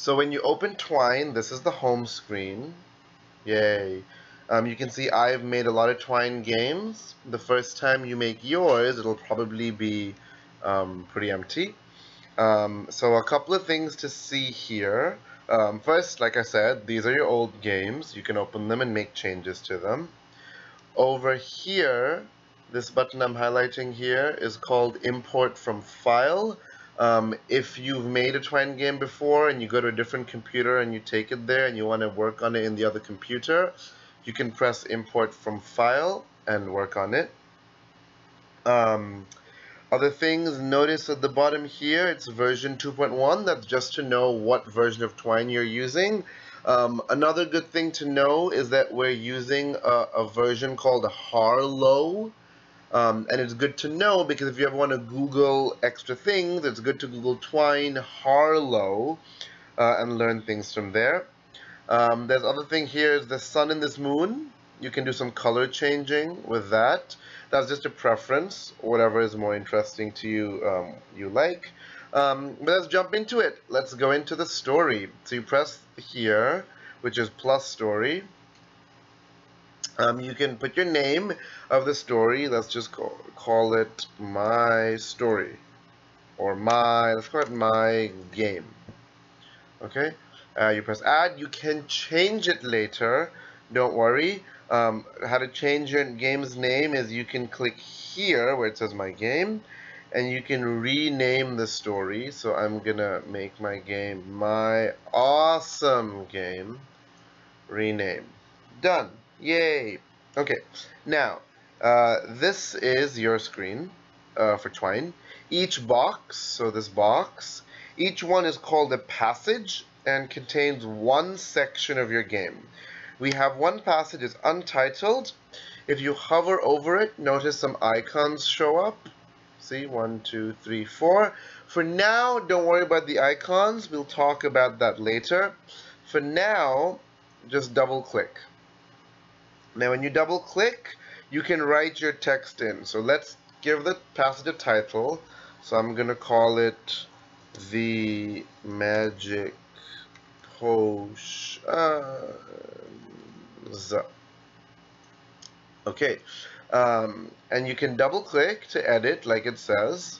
So when you open Twine, this is the home screen. Yay. You can see I've made a lot of Twine games. The first time you make yours, it'll probably be pretty empty. So a couple of things to see here. First, like I said, these are your old games. You can open them and make changes to them. Over here, this button I'm highlighting here is called Import from File. If you've made a Twine game before and you go to a different computer and you take it there and you want to work on it in the other computer, you can press Import from File and work on it. Other things, notice at the bottom here, it's version 2.1. That's just to know what version of Twine you're using. Another good thing to know is that we're using a version called Harlow. And it's good to know because if you ever want to Google extra things, it's good to Google Twine Harlow and learn things from there. There's other thing here is the sun and this moon. You can do some color changing with that. That's just a preference, whatever is more interesting to you, you like. But let's jump into it. Let's go into the story. So you press here, which is plus story. You can put your name of the story. Let's just call it my story, or let's call it my game. Okay. You press add. You can change it later. Don't worry. How to change your game's name is you can click here where it says my game, and you can rename the story. So I'm gonna make my game My Awesome Game. Rename. Done. Yay. Okay. Now, this is your screen for Twine. Each box, so this box, each one is called a passage and contains one section of your game. We have one passage, it's untitled. If you hover over it, notice some icons show up. See, 1, 2, 3, 4. For now, don't worry about the icons. We'll talk about that later. For now, just double click. Now, when you double click, you can write your text in. So let's give the passage a title. So I'm going to call it The Magic Potion. Okay, and you can double click to edit like it says,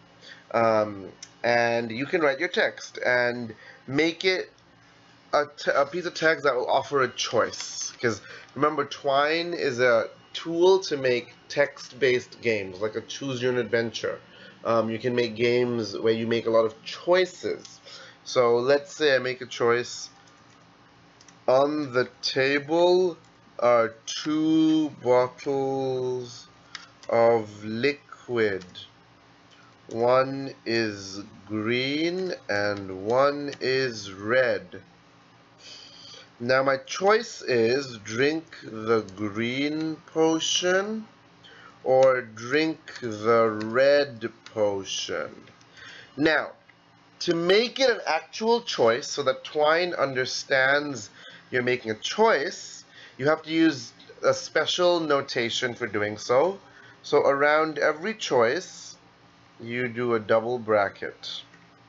and you can write your text and make it a piece of text that will offer a choice, because remember, Twine is a tool to make text-based games, like a choose your own adventure. You can make games where you make a lot of choices. So let's say I make a choice. On the table are 2 bottles of liquid. One is green and one is red. Now my choice is drink the green potion or drink the red potion. Now, to make it an actual choice so that Twine understands you're making a choice, you have to use a special notation for doing so. So around every choice, you do a double bracket.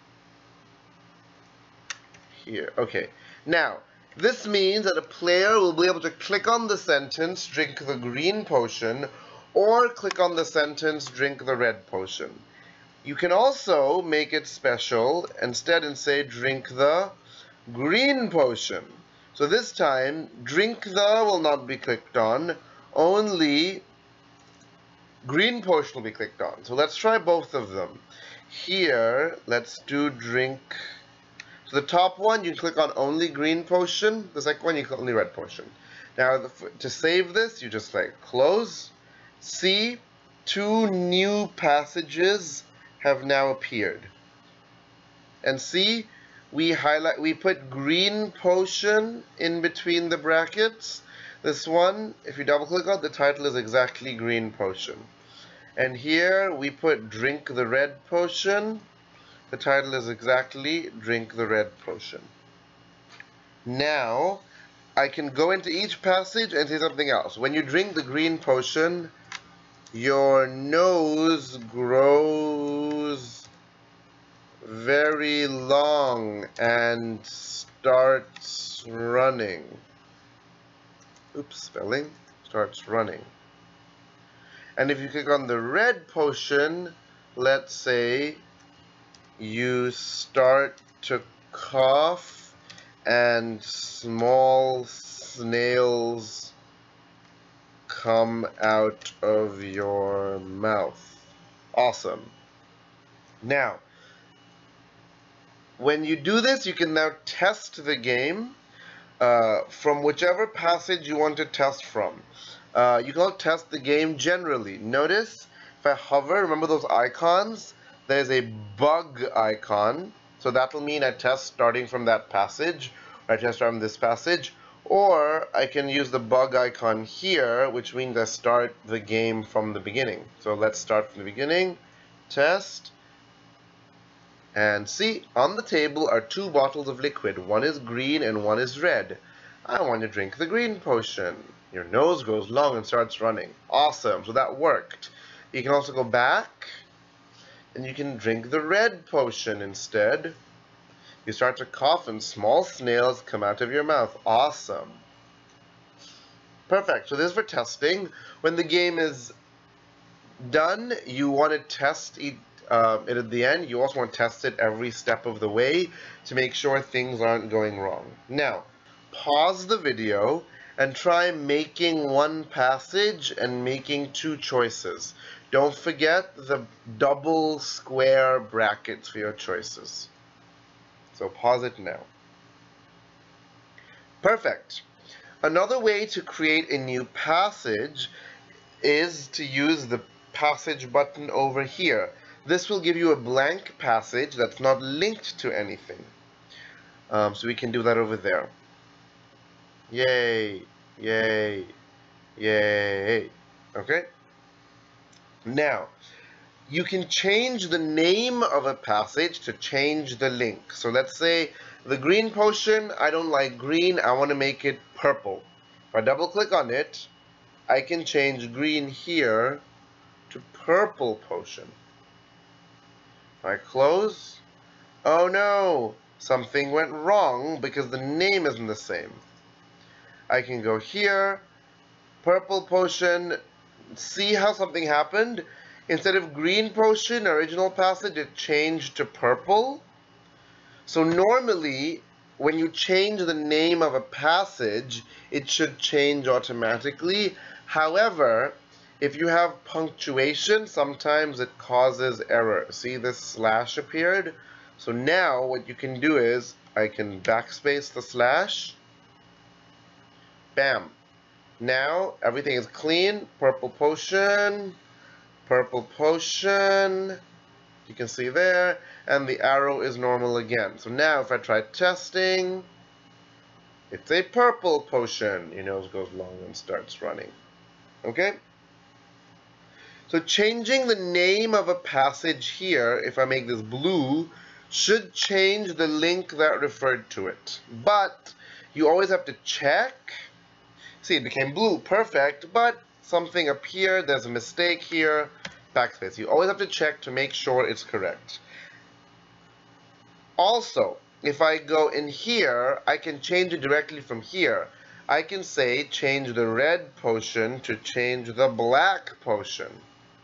Here, okay. Now, this means that a player will be able to click on the sentence, drink the green potion, or click on the sentence, drink the red potion. You can also make it special instead and say, drink the green potion. So this time, drink the will not be clicked on, only green potion will be clicked on. So let's try both of them. Here, let's do drink. So the top one, you click on only green potion. The second one, you click only red potion. Now, to save this, you just like close. See, 2 new passages have now appeared. And see, we put green potion in between the brackets. This one, if you double click on it, the title is exactly green potion. And here we put drink the red potion. The title is exactly drink the red potion. Now, I can go into each passage and say something else. When you drink the green potion, your nose grows very long and starts running. Oops, spelling. Starts running. And if you click on the red potion, let's say you start to cough and small snails come out of your mouth. Awesome. Now, when you do this, you can now test the game from whichever passage you want to test from. You can test the game generally. Notice, if I hover, remember those icons? There's a bug icon. So that'll mean I test starting from that passage, or I test from this passage. Or I can use the bug icon here, which means I start the game from the beginning. So let's start from the beginning. Test. And see, on the table are 2 bottles of liquid. One is green and one is red. I want to drink the green potion. Your nose goes long and starts running. Awesome, so that worked. You can also go back, and you can drink the red potion instead. You start to cough and small snails come out of your mouth. Awesome. Perfect, so this is for testing. When the game is done, you want to test it at the end. You also want to test it every step of the way to make sure things aren't going wrong. Now, pause the video and try making one passage and making 2 choices. Don't forget the double square brackets for your choices. So pause it now. Perfect. Another way to create a new passage is to use the passage button over here. This will give you a blank passage that's not linked to anything. So we can do that over there. Yay, yay, yay. Okay? Now, you can change the name of a passage to change the link. So let's say the green potion, I don't like green, I want to make it purple. If I double click on it, I can change green here to purple potion. If I close, oh no, something went wrong because the name isn't the same. I can go here, purple potion, see how something happened? Instead of green potion, original passage, it changed to purple. So normally, when you change the name of a passage, it should change automatically. However, if you have punctuation, sometimes it causes error. See, this slash appeared? So now what you can do is, I can backspace the slash. Bam. Now everything is clean. Purple potion. Purple potion. You can see there. And the arrow is normal again. So now if I try testing, it's a purple potion. Your nose goes long and starts running. Okay? So changing the name of a passage here, if I make this blue, should change the link that referred to it. But you always have to check. See, it became blue, perfect, but something appeared, there's a mistake here, backspace. You always have to check to make sure it's correct. Also, if I go in here, I can change it directly from here. I can say change the red potion to change the black potion.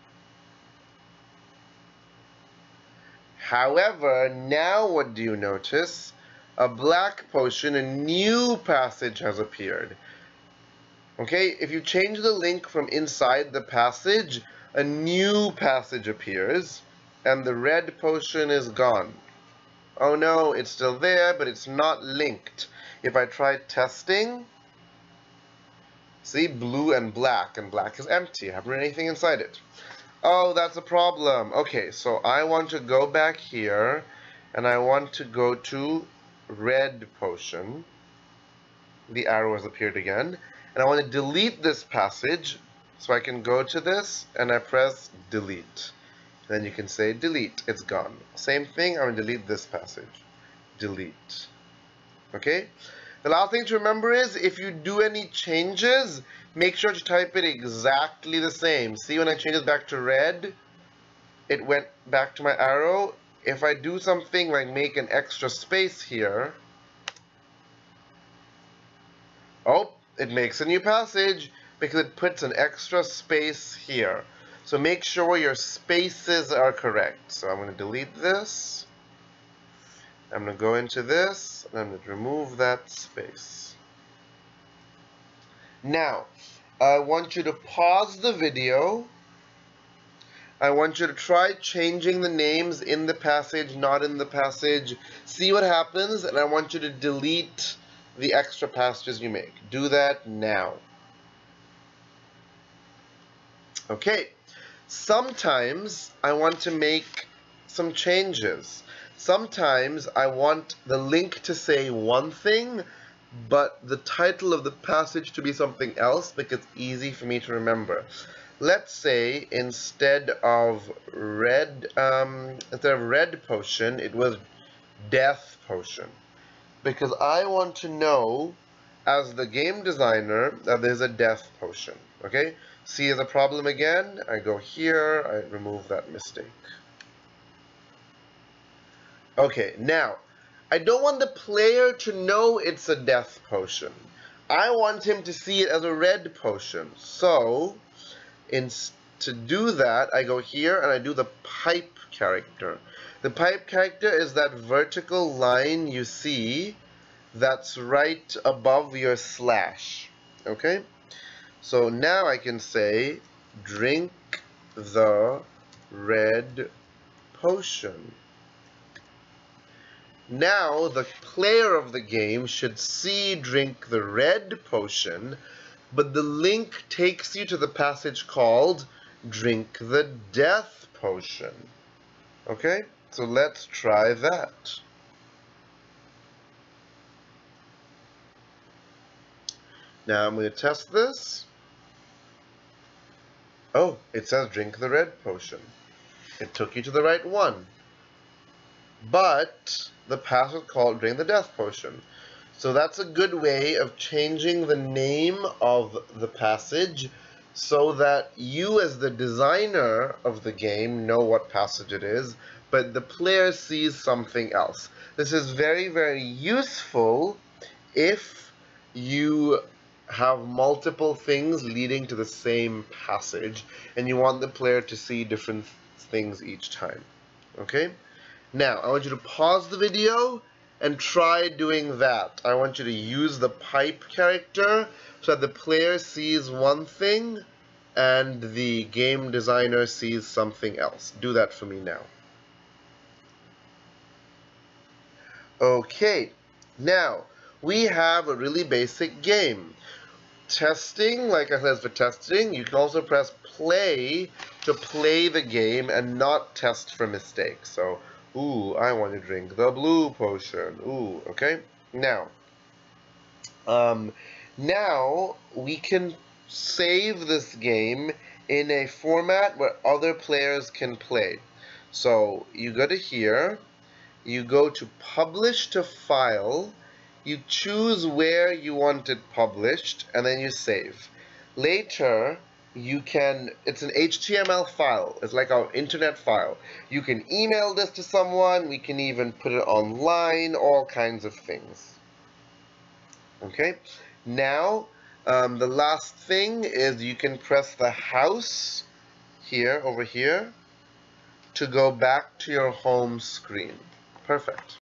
However, now what do you notice? A black potion, a new passage has appeared. Okay, if you change the link from inside the passage, a new passage appears, and the red potion is gone. Oh no, it's still there, but it's not linked. If I try testing, see, blue and black is empty. I haven't written anything inside it. Oh, that's a problem. Okay, so I want to go back here, and I want to go to red potion. The arrow has appeared again. And I want to delete this passage, so I can go to this, and I press delete. Then you can say delete, it's gone. Same thing, I'm going to delete this passage. Delete. Okay? The last thing to remember is, if you do any changes, make sure to type it exactly the same. See, when I change it back to red, it went back to my arrow. if I do something like make an extra space here, oh, it makes a new passage because it puts an extra space here. So make sure your spaces are correct. So I'm going to delete this. I'm going to go into this, and I'm going to remove that space. Now, I want you to pause the video. I want you to try changing the names in the passage, not in the passage. See what happens, and I want you to delete the extra passages you make. Do that now. Okay. Sometimes I want to make some changes. Sometimes I want the link to say one thing, but the title of the passage to be something else because it's easy for me to remember. Let's say instead of red potion, it was death potion. Because I want to know, as the game designer, that there's a death potion. Okay? See the problem again? I go here, I remove that mistake. Okay, now, I don't want the player to know it's a death potion. I want him to see it as a red potion. So, to do that, I go here and I do the pipe character. The pipe character is that vertical line you see that's right above your slash. Okay? So now I can say, drink the red potion. Now the player of the game should see drink the red potion, but the link takes you to the passage called drink the death potion. Okay? So let's try that. Now I'm going to test this. Oh, it says drink the red potion. It took you to the right one. But the passage called drink the death potion. So that's a good way of changing the name of the passage so that you as the designer of the game know what passage it is, but the player sees something else. This is very, very useful if you have multiple things leading to the same passage and you want the player to see different things each time. Okay? Now, I want you to pause the video and try doing that. I want you to use the pipe character so that the player sees one thing and the game designer sees something else. Do that for me now. Okay, now we have a really basic game. Testing, like I said, for testing, you can also press play to play the game and not test for mistakes. So, ooh, I want to drink the blue potion. Ooh, okay. Now we can save this game in a format where other players can play. So you go to here, you go to publish to file, you choose where you want it published, and then you save. Later, you can, it's an HTML file. It's like our internet file. You can email this to someone. We can even put it online, all kinds of things. Okay? Now, the last thing is you can press the house here, over here, to go back to your home screen. Perfect.